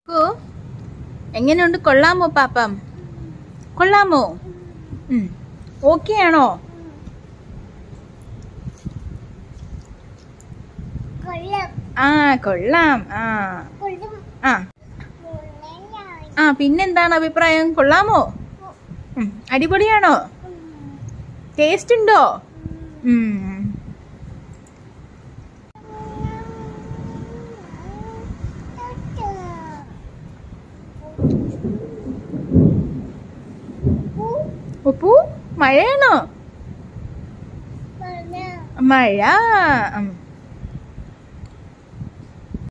എങ്ങനെയുണ്ട്? കൊള്ളാമോ പാപ്പം? കൊള്ളാമോ? ഓക്കെ ആണോ? കൊള്ളാം. പിന്നെന്താണ് അഭിപ്രായം? കൊള്ളാമോ? അടിപൊളിയാണോ? ടേസ്റ്റ് ഉണ്ടോ? ഉപ്പു മഴയാണോ? മഴ